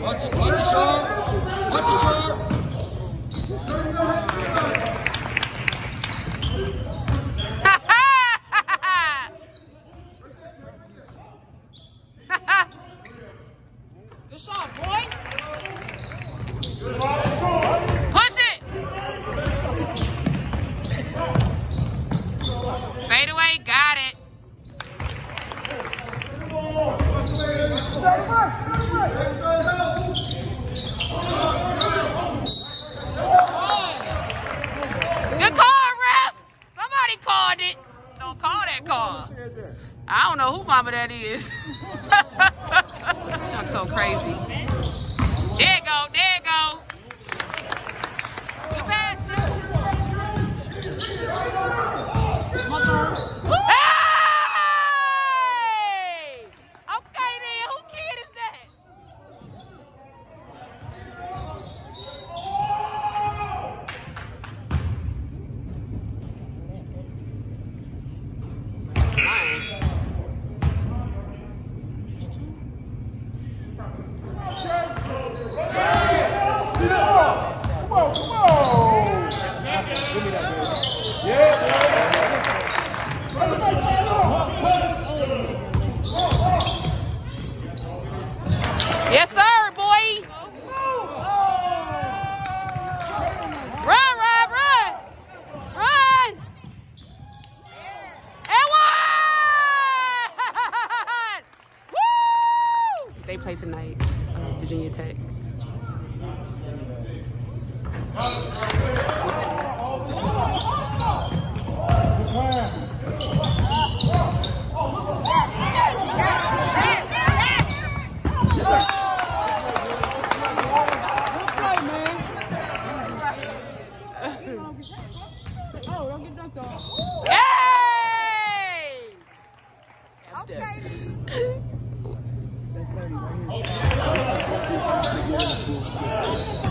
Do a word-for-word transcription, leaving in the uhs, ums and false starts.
Watch it, watch it, sharp. Watch it, sharp. Good shot, boy. Push it. Fade away, got it. Good call, ref. Somebody called it. Don't call that call. I don't know who mama that is. That's so crazy. There you go, there you go. Good pass. My turn. Hey! Okay then, who kid is that? Yes, sir, boy. Run, run, run. Run. And one. Woo! They play tonight, uh, Virginia Tech. Oh, don't get dunked on. Hey! That's Okay, that. That's thirty right here.